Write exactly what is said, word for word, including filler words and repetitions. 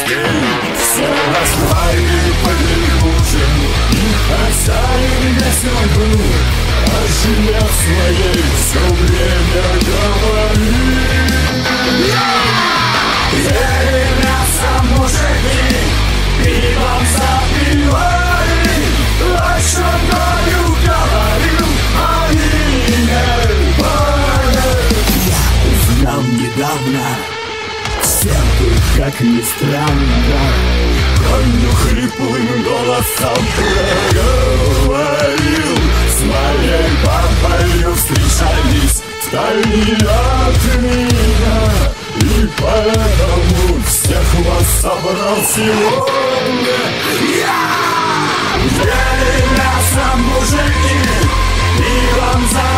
Все расплавили под ужин, оставили весь огонь, о жене своей все время говорит. Ели мясо мужики, пивом запивали, о чем говорю, говорю, они не поняли. Я узнал недавно, всех, как ни странно, коню хриплым голосом проговорил. С моей папой встречались втайне от меня, и поэтому всех вас собрал сегодня я. Ели мясо мужики, пивом за